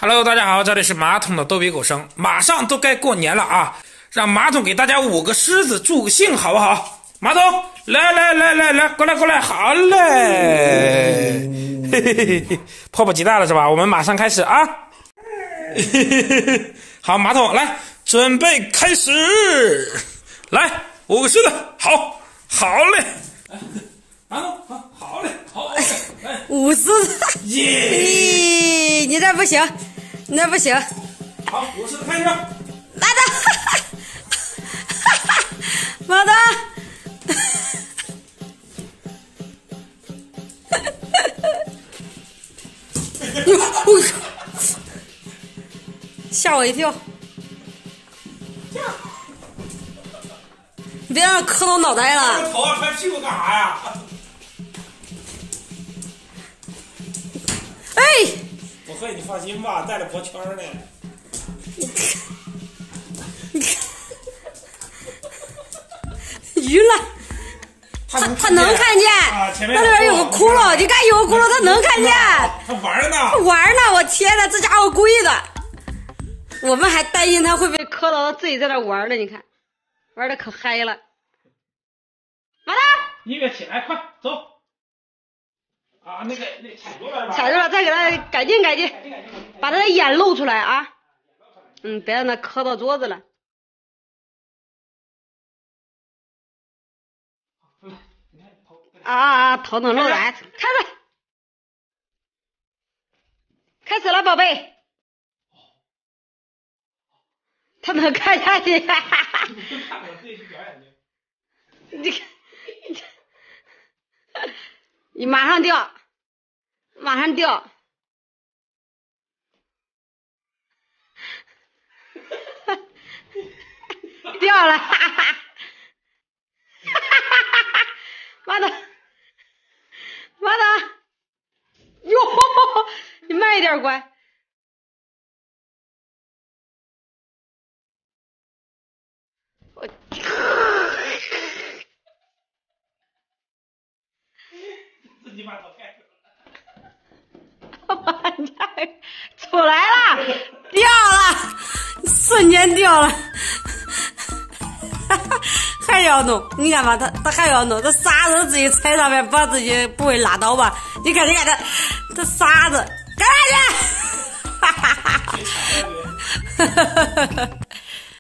Hello， 大家好，这里是马桶的逗比狗声。马上都该过年了啊，让马桶给大家5个狮子助个兴，好不好？马桶，来，过来，好嘞！嘿嘿嘿嘿，迫不及待了是吧？我们马上开始啊！嘿嘿嘿，好，马桶来，准备开始，来5个狮子，好嘞！马桶，好嘞，好嘞 ，50， 耶！ 你这不行，你这不行。 好，50开始。 马桶，马桶，吓我一跳！你别让它磕到脑袋了。 我头啊，拍屁股干啥呀？ 哎！ 我和你放心吧，带着脖圈呢。 晕了。他能看见，那里边有个窟窿，你看有个窟窿，他能看见。 他玩呢。 我天哪，这家伙故意的。我们还担心他会被磕到，他自己在那玩呢。你看，玩的可嗨了。马达， 音乐起来，快走。啊，那踩住了是吧？ 踩住了，再给他改进，把他的眼露出来啊。别让他磕到桌子了。头能露来，开始了，宝贝。他能看下去。你马上掉，掉了，妈的，哟，你慢一点，乖。 自己把头盖住了。出来了，掉了，瞬间掉了。还要弄，你看吧，他还要弄，这沙子自己踩上面，把自己不会拉倒吧？你看这沙子，干啥去？哈哈哈哈。